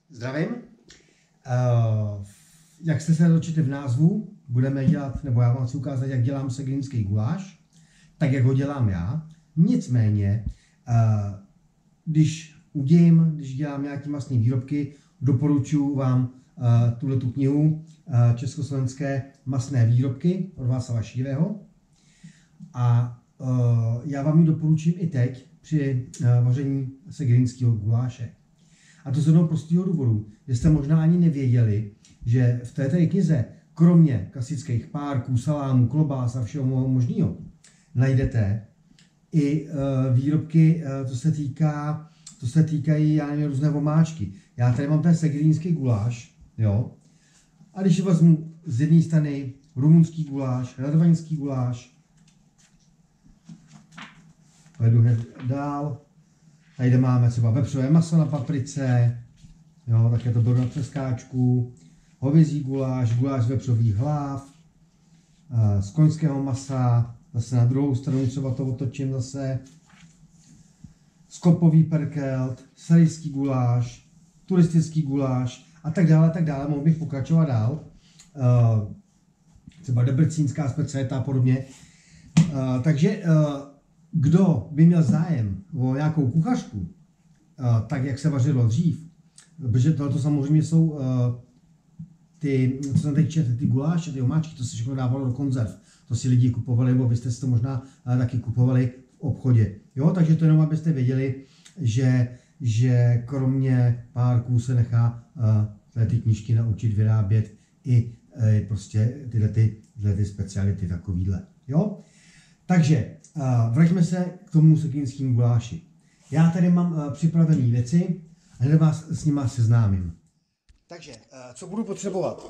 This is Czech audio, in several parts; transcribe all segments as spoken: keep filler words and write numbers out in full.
Zdravím. Uh, jak jste se dočetli v názvu, budeme dělat, nebo já vám chci ukázat, jak dělám segrinský guláš, tak jak ho dělám já. Nicméně, uh, když udím, když dělám nějaké masné výrobky, doporučuji vám uh, tuhletu knihu uh, Československé masné výrobky od Václava Šíleho. A uh, já vám ji doporučím i teď při uh, vaření segrinského guláše. A to z jednoho prostého důvodu, že jste možná ani nevěděli, že v této knize, kromě klasických párků, salámů, klobás a všeho možného, najdete i uh, výrobky, uh, co se týká, co se týkají, já nevím, různé omáčky. Já tady mám ten segrínský guláš, jo. A když vezmu z jedné strany rumunský guláš, radovanský guláš, jdu hned dál. Tady máme třeba vepřové maso na paprice, jo, také to bylo na přeskáčku, hovězí guláš, guláš z vepřových hlav, z koňského masa, zase na druhou stranu třeba to otočím zase, skopový perkelt, salijský guláš, turistický guláš a tak dále, tak dále, mohl bych pokračovat dál. Třeba debrecínská specialita a podobně. Takže kdo by měl zájem o nějakou kuchařku, tak jak se vařilo dřív, protože tohle samozřejmě jsou ty, co jsem teď četl, ty guláše, ty omáčky, to se všechno dávalo do konzerv. To si lidi kupovali, nebo byste si to možná taky kupovali v obchodě. Jo, takže to jenom, abyste věděli, že, že kromě párků se nechá uh, ty knížky naučit vyrábět i uh, prostě tyhle, ty, tyhle ty speciality takovýhle. Jo? Takže uh, vraťme se k tomu segrinskému guláši. Já tady mám uh, připravené věci a hned vás s nima seznámím. Takže, uh, co budu potřebovat?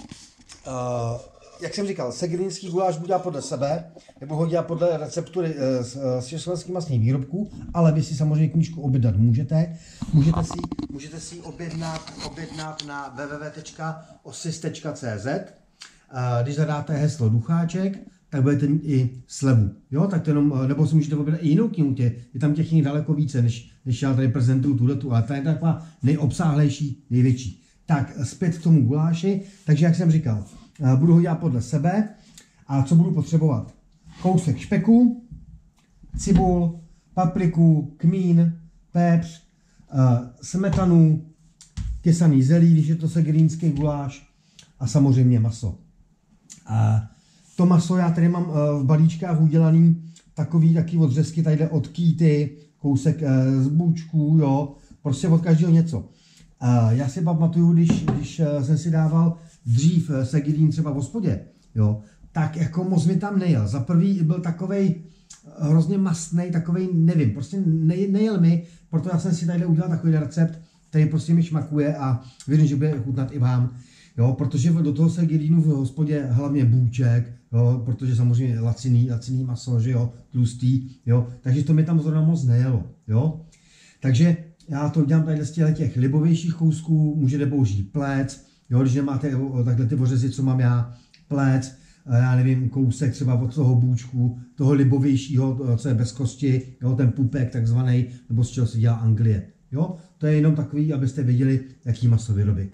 Uh, jak jsem říkal, segrinský guláš budu dělat podle sebe, nebo ho dělat podle receptury uh, z, z československých masných výrobků, ale vy si samozřejmě knížku objednat můžete. Můžete si, můžete si ji objednat, objednat na w w w tečka osis tečka c z. Uh, když zadáte heslo Ducháček, tak budete mít i slevu. Jo, tak to jenom, nebo si můžete objednat i jinou knihu, tě, je tam těch knih daleko více, než, než já tady prezentuju tuhletu, ale ta je taková nejobsáhlejší, největší. Tak zpět k tomu guláši, takže jak jsem říkal, budu ho dělat podle sebe a co budu potřebovat? Kousek špeku, cibul, papriku, kmín, pepř, smetanu, kesaný zelí, když je to segrínský guláš a samozřejmě maso. A to maso já tady mám v balíčkách udělaný takový taky odřezky, tady jde od kýty, kousek z bůčků, jo, prostě od každého něco. Já si pamatuju, když, když jsem si dával dřív segrín třeba v hospodě, jo, tak jako moc mi tam nejel. Za prvý byl takovej hrozně mastnej, takovej, nevím, prostě nej, nejel mi, proto já jsem si tady udělal takový recept, který prostě mi šmakuje a věřím, že bude chutnat i vám. Jo, protože do toho segrínu v hospodě hlavně bůček, jo, protože samozřejmě laciný, laciný maso, že jo, tlustý, jo, takže to mi tam zrovna moc nejelo, jo. Takže já to dělám tady z těch libovějších kousků, můžete použít plec, jo, když nemáte takhle ty ořezy, co mám já, plec, já nevím, kousek třeba od toho bůčku, toho libovějšího, co je bez kosti, jo, ten pupek takzvaný, nebo z čeho se dělá Anglie, jo, to je jenom takový, abyste věděli, jaký maso vyrobit.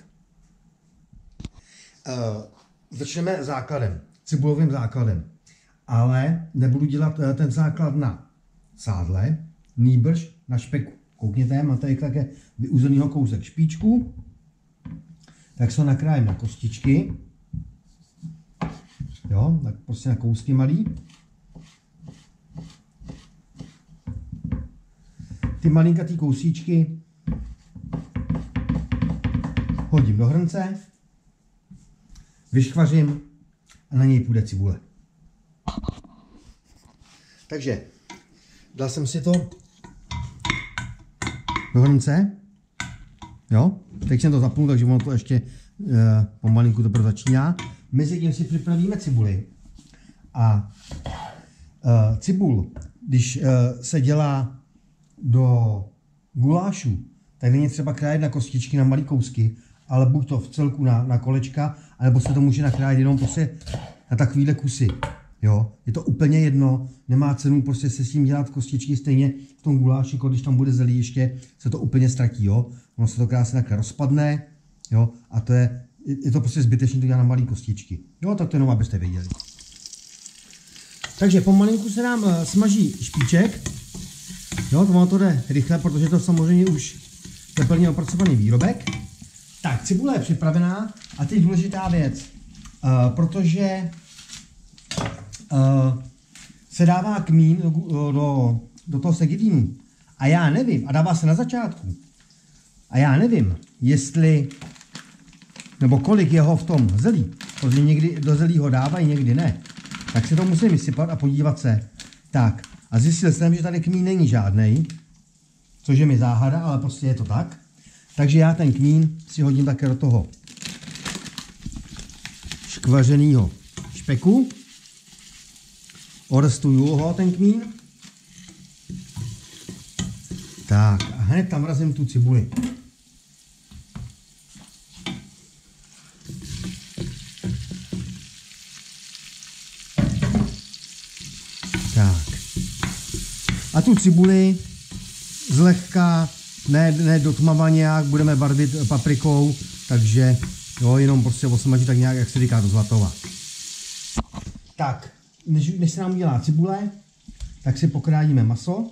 Uh, začneme základem, cibulovým základem, ale nebudu dělat uh, ten základ na sádle, nýbrž na špeku. Koukněte, máte tady také vyuzenýho kousek špičku, tak se ho nakrájím na kostičky, jo, tak prostě na kousky malý. Ty malinkatý kousíčky hodím do hrnce, vyškvařím a na něj půjde cibule. Takže dal jsem si to do hrnce, jo, teď jsem to zapnul, takže ono to ještě e, pomalinku teprve začíná. Mezi tím si připravíme cibuli a e, cibul, když e, se dělá do gulášu, tak není třeba krájet na kostičky, na malé kousky, ale buď to v celku na, na kolečka, anebo se to může nakrájet jenom prostě na takovýhle kusy. Jo, je to úplně jedno, nemá cenu prostě se s tím dělat kostičky, stejně v tom guláši, když tam bude zelí ještě, se to úplně ztratí, jo. ono se to krásně takhle rozpadne, jo, a to je, je to prostě zbytečné to dělat na malé kostičky. Jo, tak to jenom abyste věděli. Takže pomalinku se nám uh, smaží špiček. Jo, to ono to jde rychle, protože to samozřejmě už je plně opracovaný výrobek. Tak, cibule je připravená a teď důležitá věc, uh, protože uh, se dává kmín do, do, do toho segedínu. A já nevím, a dává se na začátku. A já nevím, jestli, nebo kolik je ho v tom zelí, protože někdy do zelí ho dávají, někdy ne. Tak se to musím vysypat a podívat se. Tak, a zjistil jsem, že tady kmín není žádnej, což je mi záhada, ale prostě je to tak. Takže já ten kmín si hodím také do toho škvařenýho špeku. Orestuju ho ten kmín. Tak a hned tam vrazím tu cibuli. Tak. A tu cibuli zlehka, ne, ne dotmava nějak, budeme barvit paprikou, takže jo, jenom prostě osmažit tak nějak, jak se říká, do zlatova. Tak, než, než se nám udělá cibule, tak si pokrájíme maso.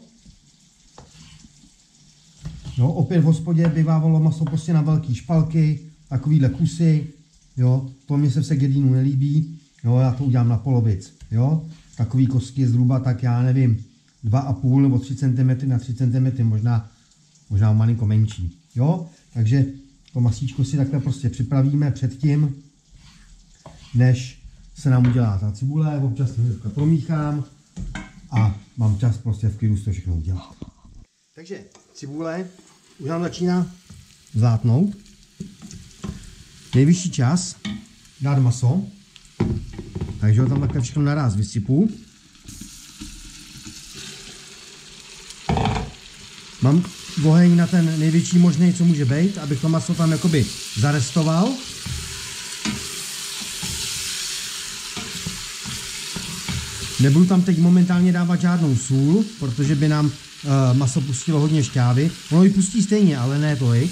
Jo, opět v hospodě bývávalo maso prostě na velké špalky, takovýhle kusy, jo, to mě se v segedínu nelíbí, jo, já to udělám na polovic, jo, takový kostky zhruba, tak já nevím, dva a půl nebo tři centimetry na tři centimetry, možná, možná malinko menší, jo, takže to masíčko si takhle prostě připravíme předtím, než se nám udělá ta cibule, občas to promíchám a mám čas prostě v klidu to všechno udělat. Takže cibule už nám začíná zlátnout. Nejvyšší čas dát maso, takže ho tam takhle všechno naraz vysypu. Mám oheň na ten největší možný, co může být, abych to maso tam jakoby zarestoval. Nebudu tam teď momentálně dávat žádnou sůl, protože by nám uh, maso pustilo hodně šťávy. Ono ji pustí stejně, ale ne tolik.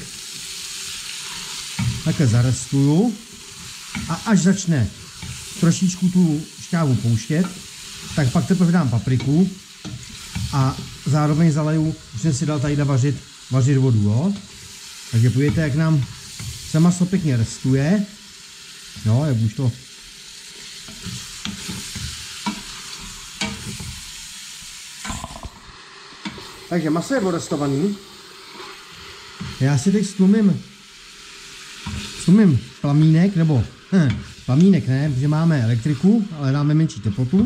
Takhle zarestuju. A až začne trošičku tu šťávu pouštět, tak pak teprve dám papriku a zároveň zaleju, už jsem si dal tady vařit, vařit vodu, jo. Takže podívejte, jak nám se maso pěkně restuje. Jo, jak už to... Takže maso je odrestovaný. Já si teď stlumím, stlumím plamínek, nebo hm, plamínek ne, protože máme elektriku, ale dáme menší teplotu.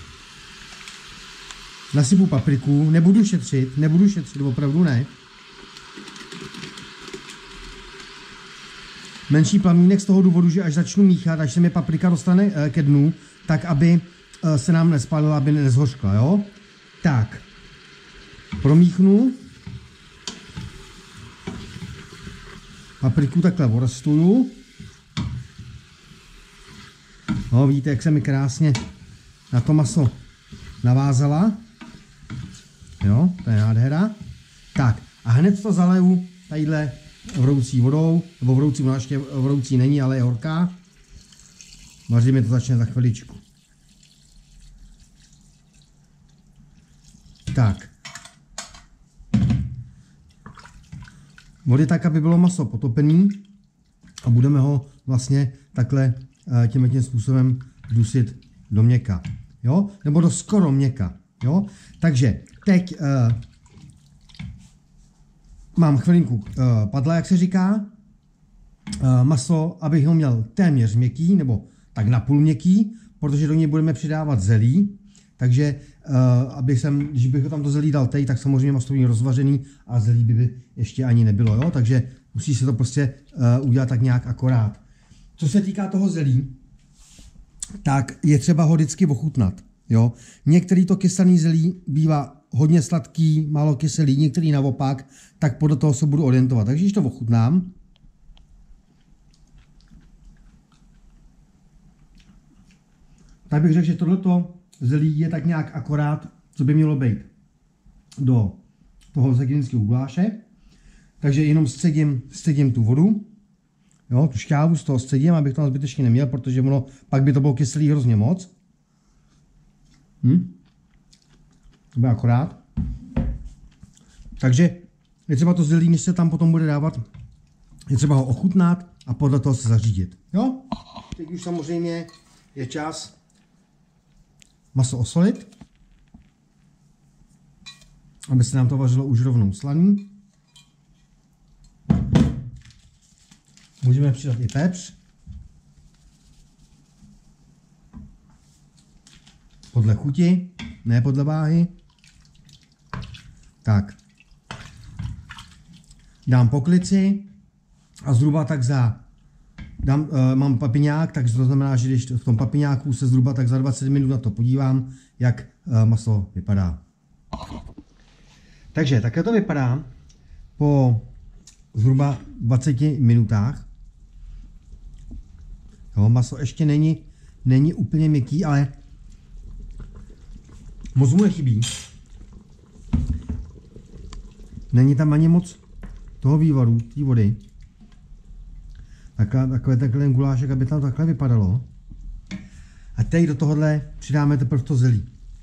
Nasypu papriku, nebudu šetřit, nebudu šetřit, opravdu ne. Menší plamínek z toho důvodu, že až začnu míchat, až se mi paprika dostane eh, ke dnu, tak aby eh, se nám nespálila, aby nezhořkla, jo. Tak. Promíchnu. Papriku takhle orestuju. No, vidíte, jak se mi krásně na to maso navázala. Jo, to je nádhera. Tak, a hned to zaleju tadyhle vroucí vodou, nebo vroucí, no ještě vroucí není, ale je horká. Vaříme to začne za chviličku. Tak. Vody tak, aby bylo maso potopený a budeme ho vlastně takhle tím tím způsobem dusit do měka, jo, nebo do skoro měka, jo. Takže teď uh, mám chvilinku uh, padla, jak se říká, uh, maso, abych ho měl téměř měkký, nebo tak napůl měkký, protože do něj budeme přidávat zelí. Takže uh, aby jsem, když bych ho tam to zelí dal teď, tak samozřejmě maso není rozvařený a zelí by, by ještě ani nebylo, jo? Takže musí se to prostě uh, udělat tak nějak akorát. Co se týká toho zelí, tak je třeba ho vždycky ochutnat, jo? Některý to kyselý zelí bývá hodně sladký, málo kyselý, některý naopak, tak podle toho se budu orientovat. Takže když to ochutnám, tak bych řekl, že tohleto zelí je tak nějak akorát, co by mělo být do toho segedínského guláše. Takže jenom scedím, scedím tu vodu, jo, tu šťávu z toho scedím, abych to zbytečně neměl, protože ono, pak by to bylo kyselý hrozně moc. Hm? To bude akorát. Takže je třeba to zelí, než se tam potom bude dávat, je třeba ho ochutnat a podle toho se zařídit. Jo? Teď už samozřejmě je čas maso osolit, aby se nám to vařilo už rovnou slaný. Můžeme přidat i pepř. Podle chuti, ne podle váhy. Tak. Dám poklici a zhruba tak za... Dám, uh, mám papiňák, takže to znamená, že když v tom papiňáku se zhruba tak za dvacet minut na to podívám, jak uh, maso vypadá. Takže takhle to vypadá po zhruba dvaceti minutách. Jo, maso ještě není, není úplně měkký, ale moc mu nechybí. Není tam ani moc toho vývaru, té vody. Takhle, takhle, takhle ten gulášek, aby tam takhle vypadalo. A teď do tohohle přidáme teprve to zelí.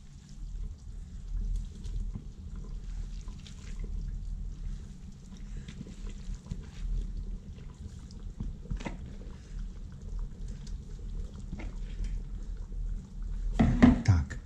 Tak.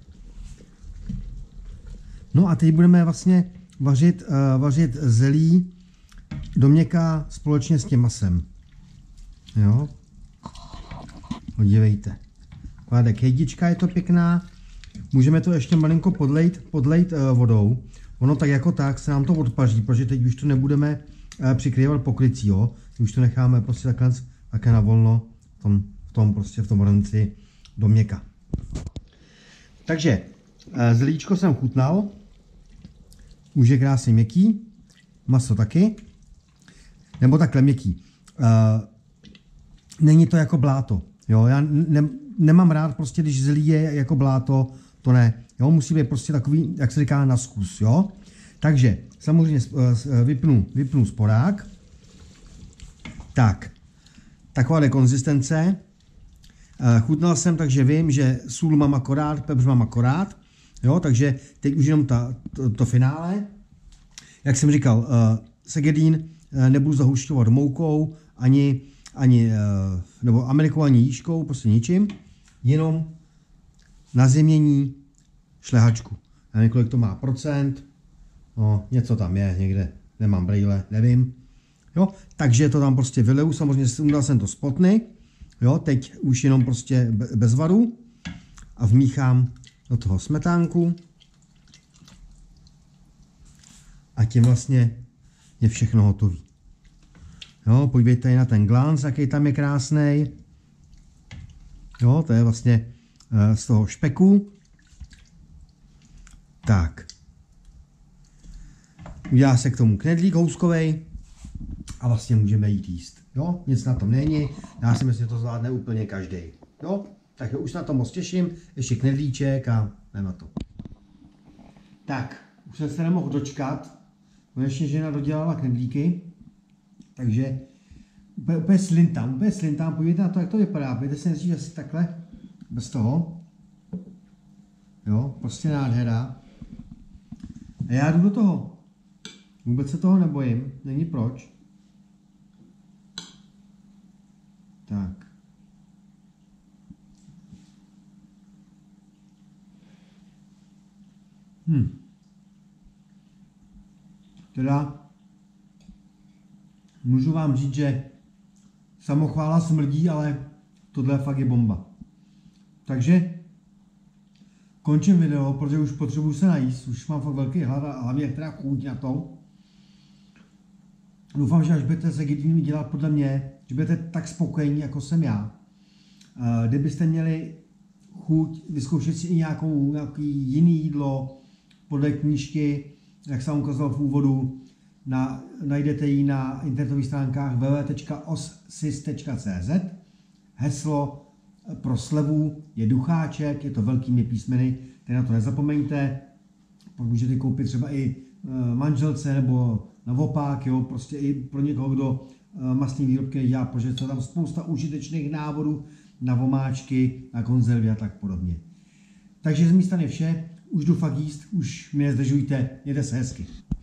No a teď budeme vlastně vařit, uh, vařit zelí do měka společně s tím masem. Jo. Podívejte. Taková kejdička je to pěkná. Můžeme to ještě malinko podlejt, podlejt uh, vodou. Ono tak jako tak se nám to odpaří, protože teď už to nebudeme uh, přikrývat pokrycí, jo. Už to necháme prostě takhle, takhle na volno v tom, v tom prostě v tom hrnci do měka. Takže uh, zelíčko jsem chutnal. Už je krásně měkký. Maso taky. Nebo takhle měkký. Uh, není to jako bláto. Jo? Já ne, nemám rád prostě, když zelí je jako bláto, to ne. Jo? Musí být prostě takový, jak se říká, na zkus. Jo? Takže samozřejmě vypnu, vypnu sporák. Tak. Taková konzistence. Uh, chutnal jsem, takže vím, že sůl mám akorát, pepř mám akorát. Jo? Takže teď už jenom ta, to, to finále. Jak jsem říkal, uh, segedín uh, nebudu zahušťovat moukou, ani, ani uh, nebo Amerikou, ani jížkou, prostě ničím. Jenom na zemění šlehačku. Já nevím, kolik to má procent. No, něco tam je někde, nemám brýle, nevím. Jo? Takže to tam prostě vyleju, samozřejmě sundal jsem to z potny. Jo? Teď už jenom prostě bez varu. A vmíchám do toho smetánku. A tím vlastně je všechno hotové. Jo, podívejte na ten glanc, jaký tam je krásný. Jo, to je vlastně uh, z toho špeku. Tak. Udělá se k tomu knedlík houskovej a vlastně můžeme jít jíst. Jo, nic na tom není. Já si myslím, že to zvládne úplně každý. Jo, tak už na to moc těším. Ještě knedlíček a jdem na to. Tak, už jsem se nemohl dočkat. Konečně žena dodělala knedlíky, takže úplně, úplně slintám, úplně slintám, podívejte na to, jak to vypadá, podívejte si nejdřív asi takhle, bez toho, jo, prostě nádhera. A já jdu do toho, vůbec se toho nebojím, není proč. Tak. Hm. Teda můžu vám říct, že samochvála smrdí, ale tohle fakt je bomba. Takže končím video, protože už potřebuji se najíst, už mám fakt velký hlad a hlavně teda chuť na to. Doufám, že až budete se Gedín dělat podle mě, že budete tak spokojení, jako jsem já. Kdybyste měli chuť vyzkoušet si i nějakou, nějaký jiný jídlo podle knížky, jak jsem ukazoval v úvodu, na, najdete ji na internetových stránkách w w w tečka ossis tečka c z. Heslo pro slevu je ducháček, je to velkými písmeny, tak na to nezapomeňte. Můžete koupit třeba i manželce nebo naopak, jo, prostě i pro někoho, kdo mastné výrobky nedělá, protože je tam spousta užitečných návodů na vomáčky, na konzervy a tak podobně. Takže z mé strany vše, už jdu fakt jíst, už mě nezdržujte, mějte se hezky.